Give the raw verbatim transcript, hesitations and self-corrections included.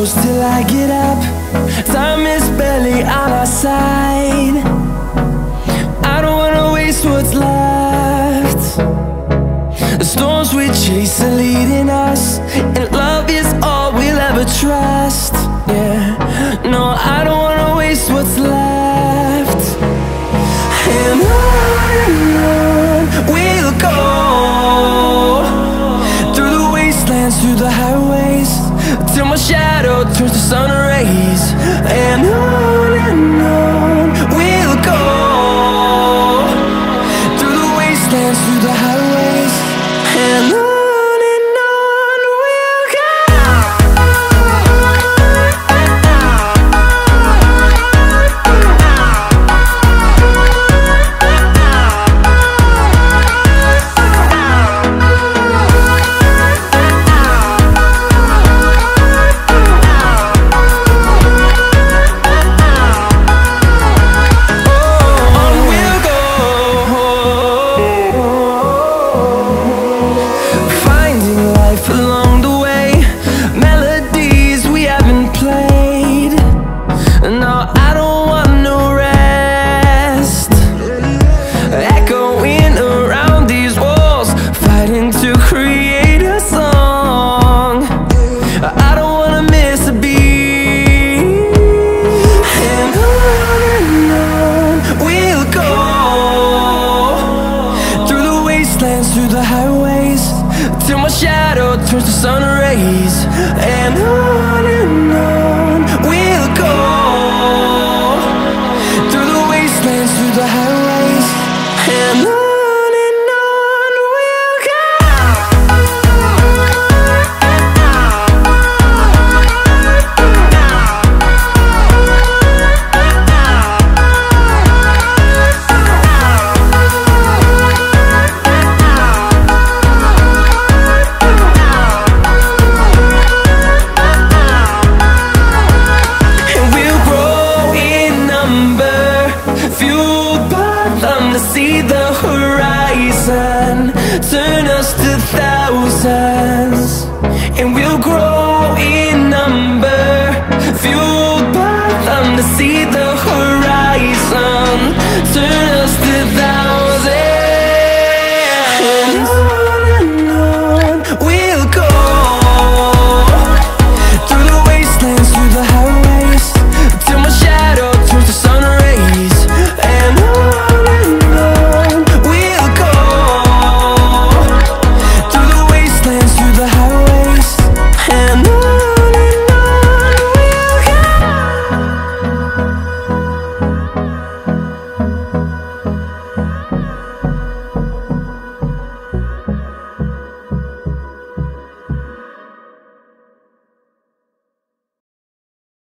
close till I get up. Time is barely on our side. I don't wanna waste what's left. The storms we chase are leading us, and love is all we'll ever trust. Yeah, no, I don't wanna waste what's left. And on and on we'll go, through the wastelands, through the highways, till my shadow turns to sun rays. And on and on we'll go, through the wastelands, through the highways, and on. Through the highways, till my shadow turns to sun rays. And on and on we'll go, through the wastelands, through the highways, and on. See the horizon turn us to thousands, and we'll grow in number, fueled by them to see the horizon turn